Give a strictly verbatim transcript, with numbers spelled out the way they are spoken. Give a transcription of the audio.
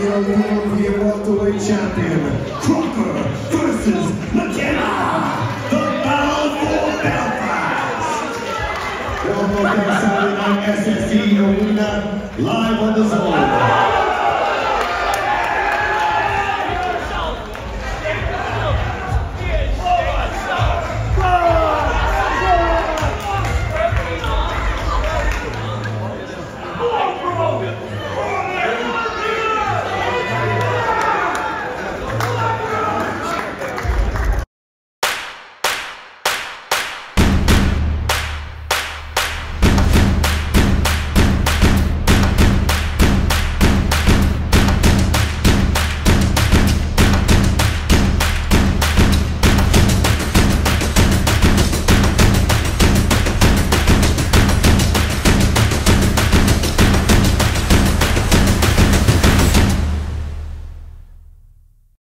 your European welterweight champion, Crocker versus Mckenna, the battle for Belfast. Welcome to the Saturday Night S S E Arena, live on the zone.